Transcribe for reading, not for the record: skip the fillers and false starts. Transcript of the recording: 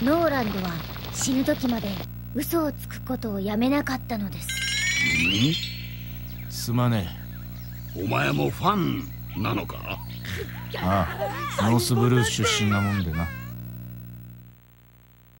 ノーランドは死ぬ時まで嘘をつくことをやめなかったのです。 すまねお前もファンなのか？ え。ああ、ノースブルース出身なもんでな。